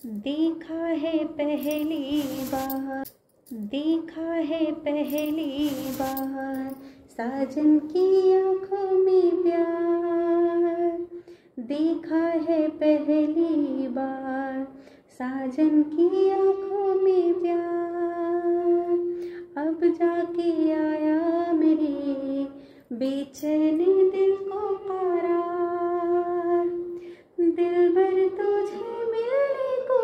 देखा है पहली बार, देखा है पहली बार साजन की आँखों में प्यार। देखा है पहली बार साजन की आँखों में प्यार। अब जाके आया मेरे बेचैन दिल को करार। दिलबर तुझे मिलने को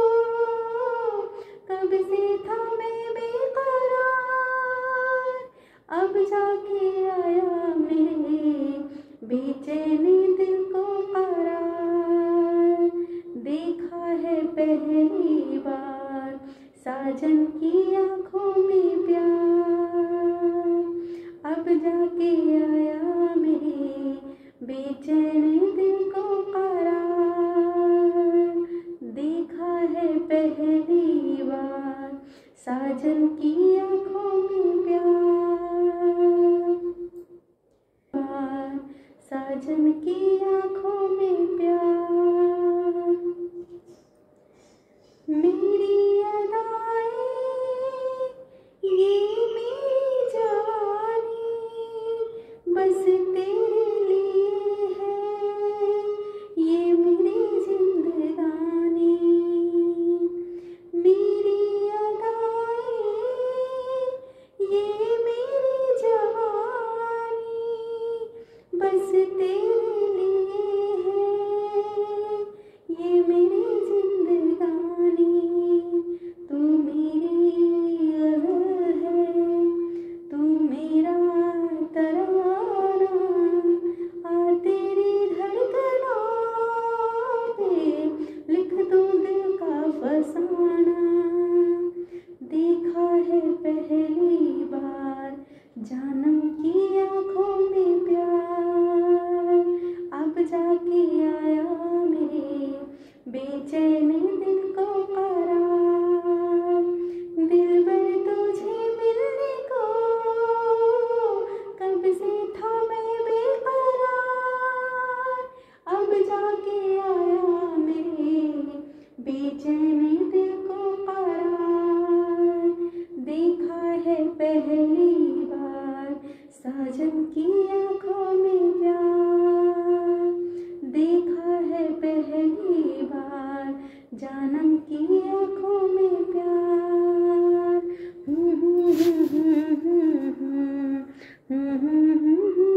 कब से था मैं बेकरार। अब जाके आया मेरे बेचैन दिल को करार। देखा है पहली बार साजन की आँखों में प्यार। अब जाके आया मेरे बेचैन दिल को करार। देखा है पहली बार साजन की आँखों में प्यार। साजन की आँखों में प्यार। मेरी अदाएं ये मेरी जवानी बस तेरे लिए है, ये मेरी जिंदगानी। मेरी अदाएं ये मेरी जवानी बस तेरे लिए है, ये मेरी जिंदगानी। तू मेरी गज़ल है, तू मेरा तराना, आ तेरी धड़कनों पे लिख दूं दिल का फसाना। देखा है पहली बार जानम की आँखों में प्यार। अब जाके आया मेरे बेचैन दिल को करार। दिलबर तुझे मिलने को कब से था मैं बेकरार। अब जाके आया मेरे बेचैन दिल को करार। देखा है पहली बार साजन की आँखों में प्यार। देखा है पहली बार जानम की आँखों में प्यार।